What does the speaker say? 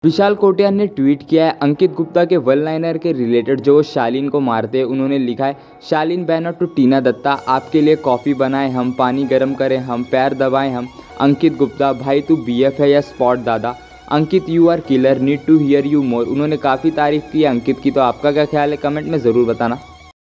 विशाल कोटियान ने ट्वीट किया है अंकित गुप्ता के वन लाइनर के रिलेटेड जो वो शालीन को मारते हैं। उन्होंने लिखा है, शालीन बैनर टू टीना दत्ता, आपके लिए कॉफ़ी बनाएं हम, पानी गर्म करें हम, पैर दबाएं हम। अंकित गुप्ता, भाई तू बीएफ है या स्पॉट दादा। Ankit you are killer, need to hear you more. उन्होंने काफ़ी तारीफ़ की है अंकित की। तो आपका क्या ख्याल है, कमेंट में ज़रूर बताना।